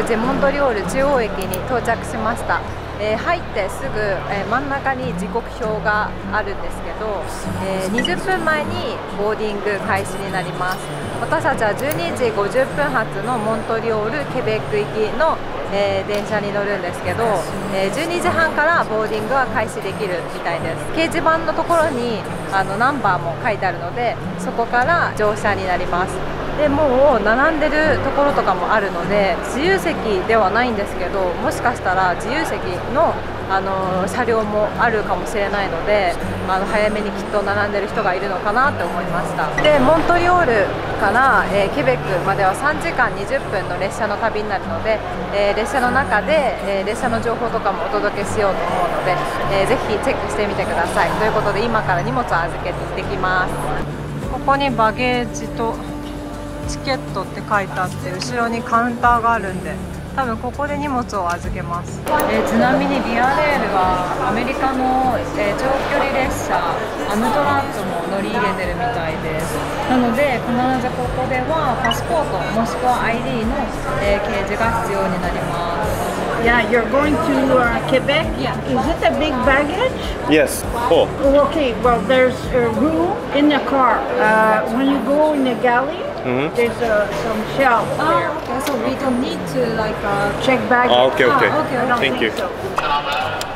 無事モントリオール中央駅に到着しました。入ってすぐ、真ん中に時刻表があるんですけど、20分前にボーディング開始になります。私たちは12時50分発のモントリオールケベック行きの、電車に乗るんですけど、12時半からボーディングは開始できるみたいです。掲示板のところにナンバーも書いてあるので、そこから乗車になります。でもう並んでるところとかもあるので、自由席ではないんですけど、もしかしたら自由席の車両もあるかもしれないので、早めにきっと並んでる人がいるのかなって思いました。でモントリオールから、ケベックまでは3時間20分の列車の旅になるので、列車の中で、列車の情報とかもお届けしようと思うので、ぜひチェックしてみてください。ということで今から荷物を預けて行ってきます。ここにバゲージとチケットって書いてあって、後ろにカウンターがあるんで、多分ここで荷物を預けます。ちなみにビアレールはアメリカの、長距離列車アムトラットも乗り入れてるみたいです。なので必ずここではパスポートもしくは ID の、掲示が必要になります。 Yeah, you're going to Quebec? Yeah. Is it a big baggage? Yes, full. Oh, okay, well, there's a room in the car. When you go in the galley, there's some shelves there. Okay, so we don't need to like Check baggage. Okay, okay. Okay, I don't Thank you. think so. Sounds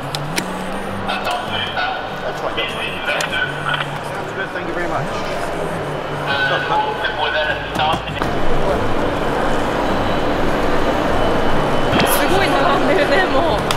good, thank you very much. すごい並んでるね、もう。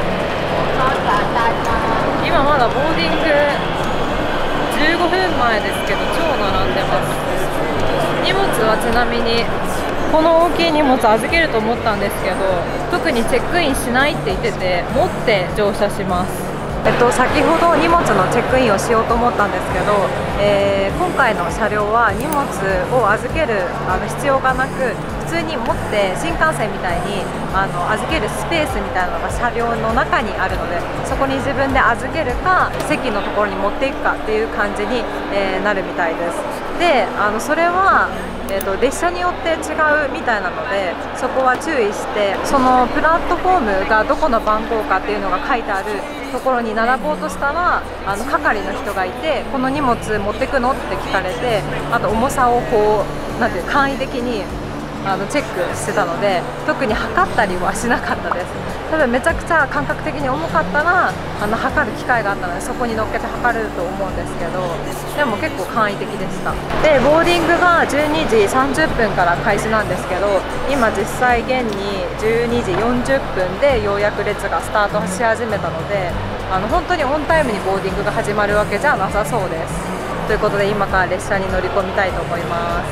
今まだボーディング15分前ですけど、超並んでます。荷物はちなみにこの大きい荷物預けると思ったんですけど、特にチェックインしないって言ってて、持って乗車します。先ほど荷物のチェックインをしようと思ったんですけど、今回の車両は荷物を預ける必要がなく、普通に持って新幹線みたいに預けるスペースみたいなのが車両の中にあるので、そこに自分で預けるか席のところに持っていくかっていう感じに、なるみたいです。でそれは列車によって違うみたいなので、そこは注意して、そのプラットフォームがどこの番号かっていうのが書いてあるところに並ぼうとしたら、係の人がいて、この荷物持ってくのって聞かれて、あと重さをこうなんていう簡易的にチェックしてたので、特に測ったりはしなかったです。多分めちゃくちゃ感覚的に重かったら測る機会があったので、そこに乗っけて測ると思うんですけど、でも結構簡易的でした。でボーディングが12時30分から開始なんですけど、今実際現に12時40分でようやく列がスタートし始めたので、本当にオンタイムにボーディングが始まるわけじゃなさそうです。ということで今から列車に乗り込みたいと思います。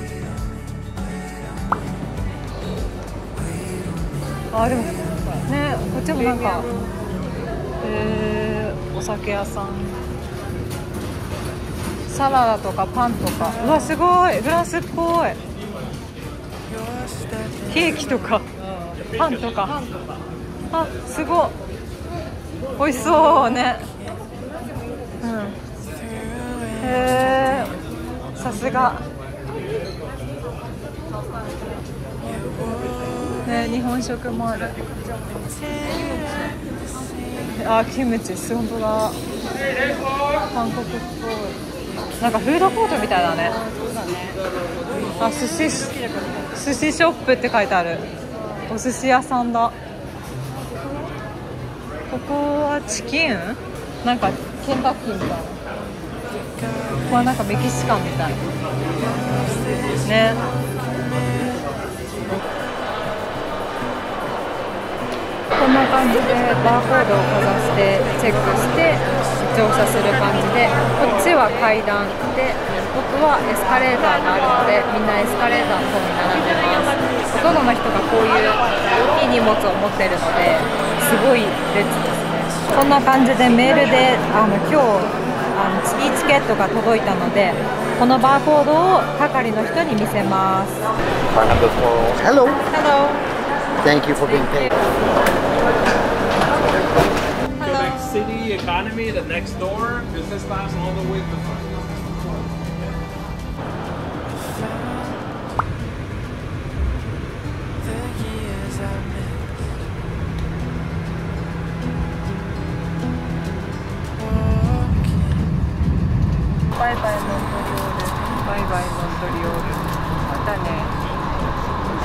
でもね、こっちもなんか、お酒屋さん、サラダとかパンとか、うわすごいフランスっぽい。ケーキとかパンとか、すごい美味しそうね。さすが日本食もある。キムチ、本当だ。韓国っぽい。なんかフードコートみたいだね。寿司ショップって書いてある。お寿司屋さんだ。ここはチキン？なんかケンタッキーみたいな。ここはなんかメキシカンみたいね。こんな感じでバーコードをかざしてチェックして乗車する感じで、こっちは階段で、僕はエスカレーターがあるので、みんなエスカレーターの方に並んでます。ほとんどの人がこういう大きい荷物を持っているので、すごい列ですね。こんな感じでメールで今日いいチケットが届いたので、このバーコードを係の人に見せます。 Hello. Hello. Thank you for being paid. Quebec City Economy, the next door, business class all the way to the front.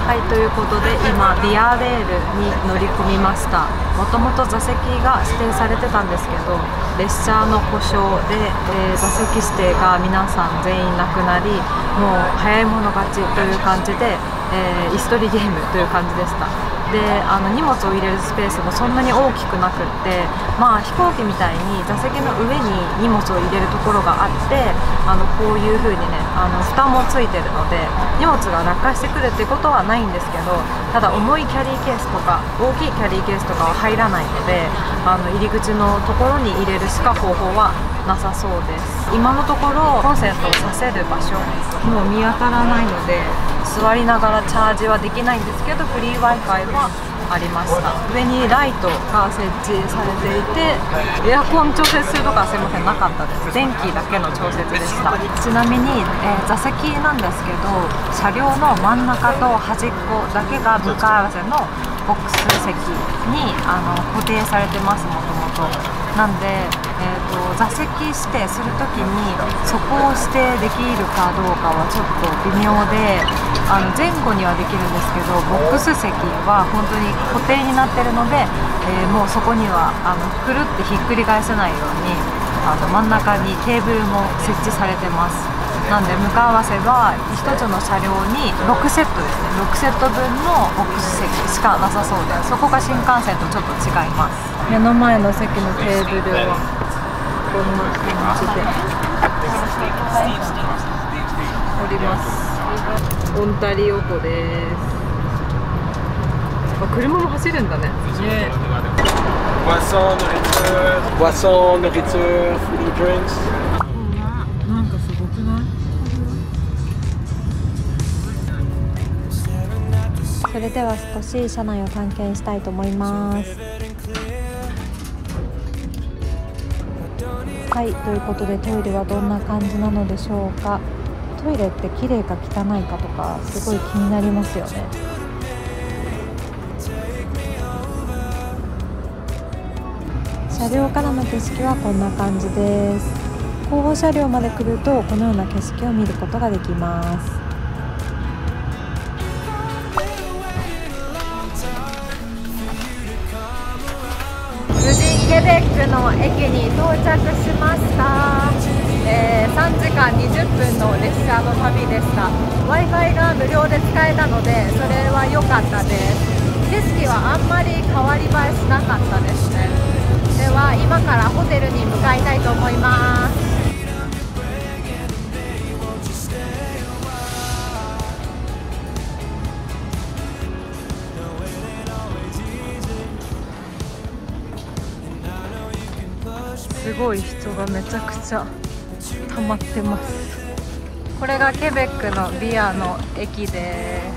はい、ということで今ビアレールに乗り込みました。もともと座席が指定されてたんですけど、列車の故障で、座席指定が皆さん全員なくなり、もう早い者勝ちという感じで、椅子取りゲームという感じでした。で荷物を入れるスペースもそんなに大きくなくって、飛行機みたいに座席の上に荷物を入れるところがあって、こういう風にね蓋もついてるので荷物が落下してくるってことはないんですけど、ただ重いキャリーケースとか大きいキャリーケースとかは入らないので、入り口のところに入れるしか方法はなさそうです。今のところコンセントをさせる場所もう見当たらないので、座りながらチャージはできないんですけど、フリー Wi-Fi はありました。上にライトが設置されていて、エアコン調節するとかはすいませんなかったです。電気だけの調節でした。ちなみに、座席なんですけど、車両の真ん中と端っこだけが向かい合わせのボックス席に固定されてます、もともと。なんで、座席指定するときにそこを指定できるかどうかはちょっと微妙で、前後にはできるんですけど、ボックス席は本当に固定になってるので、もうそこにはくるってひっくり返せないように真ん中にテーブルも設置されてます。なんで向かい合わせは1つの車両に6セットですね、6セット分のボックス席しかなさそうで、そこが新幹線とちょっと違います。目の前の席のテーブルはこんな感じで降ります。オンタリ横です。車も走るんだね。 Boisson, nourriture, food and drinks. なんかすごくない？それでは少し車内を探検したいと思います。はい、ということでトイレはどんな感じなのでしょうか。トイレって綺麗か汚いかとかすごい気になりますよね。車両からの景色はこんな感じです。後方車両まで来るとこのような景色を見ることができます。無事ケベックの駅に到着しました。3時間20分の列車の旅でした。 Wi-Fi が無料で使えたのでそれは良かったです。景色はあんまり変わり映えしなかったですね。では今からホテルに向かいたいと思います。すごい人がめちゃくちゃ溜まってます。これがケベックのビアの駅です。